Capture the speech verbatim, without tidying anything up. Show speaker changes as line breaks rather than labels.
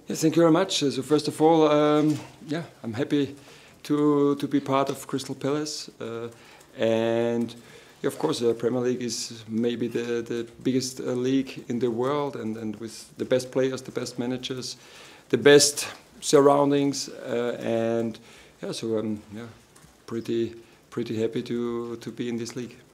Yes, thank you very much. Uh, So first of all, um, yeah, I'm happy to to be part of Crystal Palace, uh, and yeah, of course, the Premier League is maybe the the biggest uh, league in the world, and and with the best players, the best managers, the best surroundings, uh, and yeah, so I'm yeah pretty pretty happy to to be in this league.